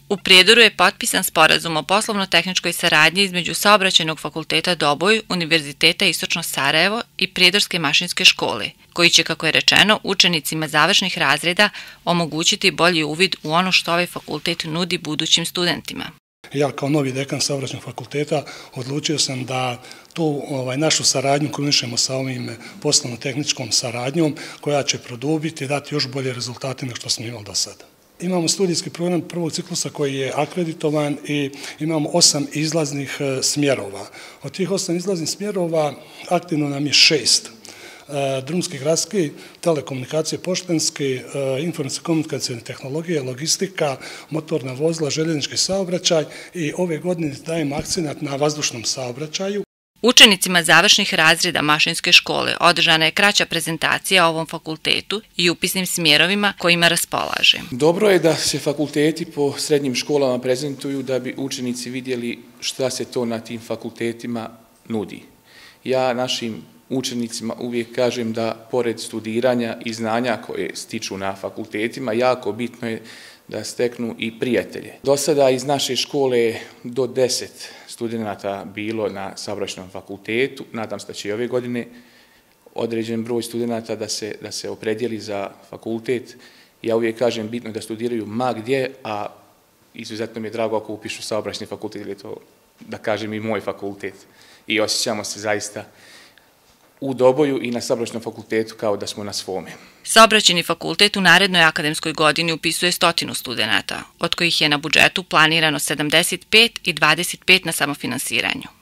U Prijedoru je potpisan sporazum o poslovno-tehničkoj saradnji između Saobraćajnog fakulteta Doboj, Univerziteta Istočno Sarajevo i Prijedorske mašinske škole, koji će, kako je rečeno, učenicima završnih razreda omogućiti bolji uvid u ono što ovaj fakultet nudi budućim studentima. Ja kao novi dekan Saobraćajnog fakulteta odlučio sam da tu našu saradnju kombiniramo sa ovim poslovno-tehničkom saradnjom koja će produbiti i dati još bolje rezultate nego što smo imali do sada. Imamo studijski program prvog ciklusa koji je akreditovan i imamo 8 izlaznih smjerova. Od tih 8 izlaznih smjerova aktivno nam je 6. Drumski, gradski, telekomunikacije, poštanski, informacijsko-komunikacijne tehnologije, logistika, motorna vozila, željeznički saobraćaj i ove godine dajemo akcenat na vazdušnom saobraćaju. Učenicima završnih razreda mašinske škole održana je kraća prezentacija o ovom fakultetu i upisnim smjerovima kojima raspolaže. Dobro je da se fakulteti po srednjim školama prezentuju da bi učenici vidjeli šta se to na tim fakultetima nudi. Ja našim učenicima uvijek kažem da pored studiranja i znanja koje stiču na fakultetima, jako bitno je da steknu i prijatelje. Do sada iz naše škole do 10 studenata bilo na Saobraćajnom fakultetu, nadam se da će i ove godine određen broj studenata da se opredijeli za fakultet. Ja uvijek kažem bitno da studiraju ma gdje, a izuzetno mi je drago ako upišu Saobraćajni fakultet, ili je to, da kažem, i moj fakultet. I osjećamo se zaista u Doboju i na Saobraćajnom fakultetu kao da smo na svome. Saobraćajni fakultet u narednoj akademskoj godini upisuje 100 studenata, od kojih je na budžetu planirano 75 i 25 na samofinansiranju.